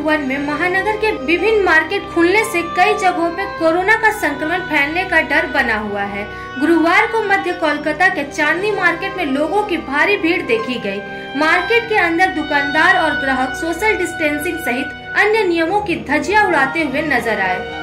1 में महानगर के विभिन्न मार्केट खुलने से कई जगहों पे कोरोना का संक्रमण फैलने का डर बना हुआ है। गुरुवार को मध्य कोलकाता के चांदनी मार्केट में लोगों की भारी भीड़ देखी गई। मार्केट के अंदर दुकानदार और ग्राहक सोशल डिस्टेंसिंग सहित अन्य नियमों की धज्जियां उड़ाते हुए नजर आए।